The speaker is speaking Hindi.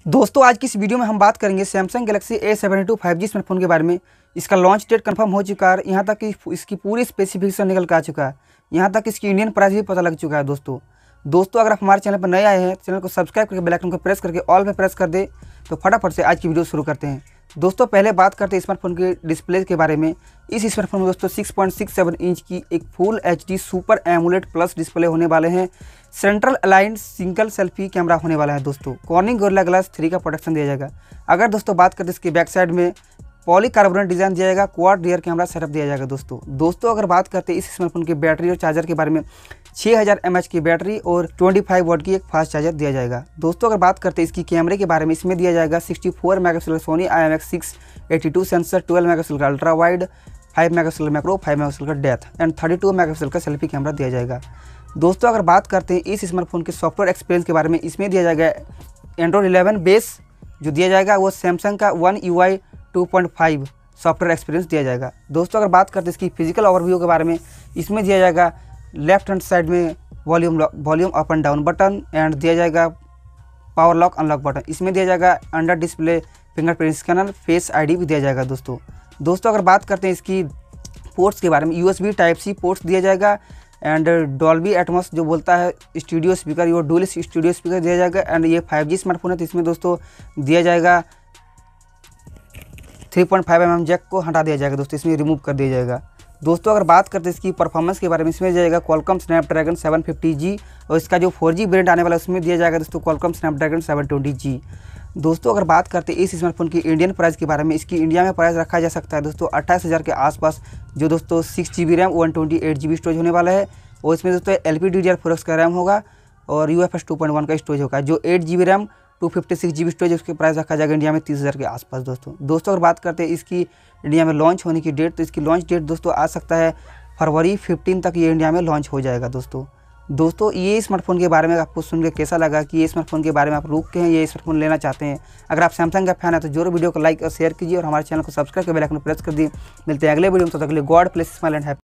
दोस्तों आज की इस वीडियो में हम बात करेंगे Samsung Galaxy A72 5G smartphone के बारे में। इसका लॉन्च डेट कंफर्म हो चुका है, यहाँ तक कि इसकी पूरी स्पेसिफिकेशन निकल कर आ चुका है, यहाँ तक इसकी इंडियन प्राइस भी पता लग चुका है। दोस्तों अगर आप हमारे चैनल पर नए आए हैं, चैनल को सब्सक्राइब करके बेल आइकन को प्रेस करके ऑल पे प्रेस कर दे। तो फटाफट से आज की वीडियो शुरू करते हैं। दोस्तों पहले बात करते हैं स्मार्टफोन के डिस्प्ले के बारे में। इस स्मार्टफोन में दोस्तों 6.67 इंच की एक full HD super AMOLED plus display होने वाले हैं। Central aligned single selfie camera होने वाला है दोस्तों। कॉर्निंग गोरिल्ला ग्लास 3 का प्रोटेक्शन दिया जाएगा। अगर दोस्तों बात करते हैं इसके बैक साइड में पॉलीकार्बोनेट डिजाइन दिया जाएगा, क्वाड रियर कैमरा सेटअप दिया जाएगा। दोस्तों अगर बात करते हैं इस स्मार्टफोन की बैटरी और चार्जर के बारे में, 6000 mAh की बैटरी और 25 वाट की एक फास्ट चार्जर दिया जाएगा। दोस्तों अगर बात करते हैं इसकी कैमरे के बारे में, इसमें दिया जाएगा 64 megapixel Sony IMX682 sensor, 12 megapixel का ultra wide, 5 megapixel macro, 5 megapixel का डेप्थ एंड 32 मेगापिक्सल का सेल्फी कैमरा दिया जाएगा। दोस्तों अगर बात करते हैं इस स्मार्टफोन के सॉफ्टवेयर एक्सपीरियंस के बारे में, इसमें दिया जाएगा एंड्रॉइड 11 बेस जो दिया जाएगा वो सैमसंग का One UI 2.5 सॉफ्टवेयर एक्सपीरियंस दिया जाएगा। दोस्तों अगर बात करते हैं इसकी फिजिकल ओवरव्यू के बारे में, इसमें दिया जाएगा लेफ्ट हैंड साइड में volume up and down button and दिया जाएगा पावर लॉक अनलॉक बटन। इसमें दिया जाएगा under display fingerprint scanner, face ID भी दिया जाएगा। दोस्तों अगर बात करते हैं इसकी पोर्ट्स के बारे में, USB Type-C पोर्ट्स दिया जाएगा एंड डॉल्बी एटमॉस जो बोलता है स्टूडियो स्पीकर, ये डुअल स्टूडियो स्पीकर दिया जाएगा। एंड ये 5G स्मार्टफोन है तो इसमें दोस्तों दिया जाएगा 3.5 mm जैक को हटा दिया जाएगा दोस्तों, इसमें रिमूव कर दिया जाएगा। दोस्तों अगर बात करते हैं इसकी परफॉर्मेंस के बारे में, इसमें दिया जाएगा Qualcomm Snapdragon 750G और इसका जो 4G वेरिएंट आने वाला है उसमें दिया जाएगा दोस्तों Qualcomm Snapdragon 720G। दोस्तों अगर बात करते हैं इस स्मार्टफोन की इंडियन प्राइस के बारे में, इसकी इंडिया में प्राइस रखा जा सकता है दोस्तों 28,000 के आसपास, जो दोस्तों 6GB रैम 128GB स्टोरेज होने वाला है और इसमें दोस्तों LPDDR4X का रैम होगा और UFS 2.1 का स्टोरेज होगा। जो 8GB रैम 256GB स्टोरेज उसके प्राइस रखा जाएगा इंडिया में 30,000 के आसपास। दोस्तों अगर बात करते हैं इसकी इंडिया में लॉन्च होने की डेट, तो इसकी लॉन्च डेट दोस्तों आ सकता है फरवरी 15 तक ये इंडिया में लॉन्च हो जाएगा। दोस्तों ये स्मार्टफोन के बारे में आपको सुन के कैसा लगा कि ये स्मार्टफोन के बारे में आप रुक के हैं ये स्मार्टफोन लेना चाहते हैं? अगर आप सैमसंग का फैन है तो जरूर वीडियो को लाइक और शेयर कीजिए और हमारे चैनल को सब्सक्राइब कर बेल आइकन प्रेस कर दिए। मिलते हैं अगले वीडियो में, तब तक के लिए God bless, smile and happy.